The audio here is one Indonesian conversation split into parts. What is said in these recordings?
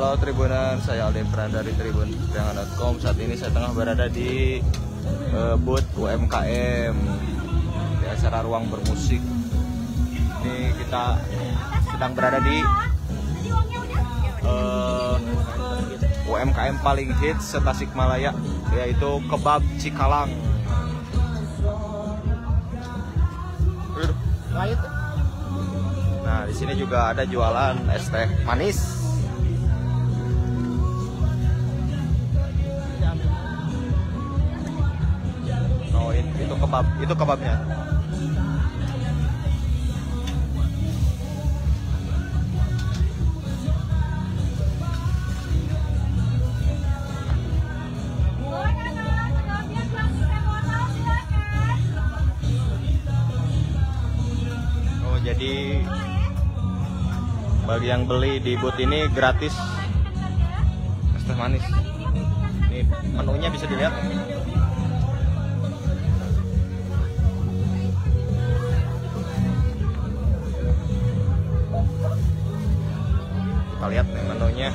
Halo Tribunan, saya Alden Pran dari tribunpriangan.com. Saat ini saya tengah berada di booth UMKM di acara Ruang Bermusik. Ini kita sedang berada di UMKM paling hits se-Tasikmalaya, yaitu kebab Cikalang. Nah, di sini juga ada jualan es teh manis. Oh, itu kebab, itu kebabnya. Jadi bagi yang beli di booth ini gratis es teh manis. Ini menunya bisa dilihat. Kita lihat nih menunya.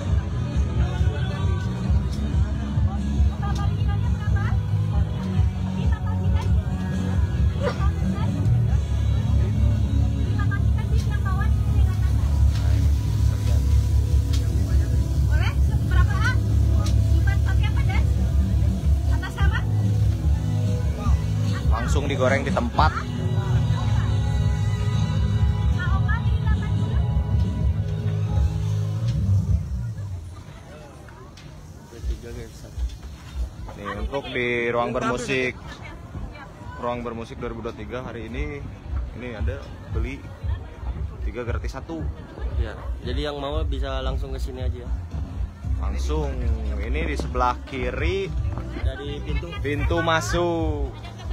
Langsung digoreng di tempat. Nih, untuk di Ruang Bermusik 2023 hari ini ada beli 3 gratis 1. Ya, jadi yang mau bisa langsung ke sini aja. Langsung ini di sebelah kiri Dari pintu masuk.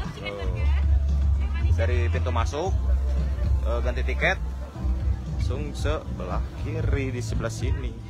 Dari pintu masuk ganti tiket langsung sebelah kiri di sebelah sini.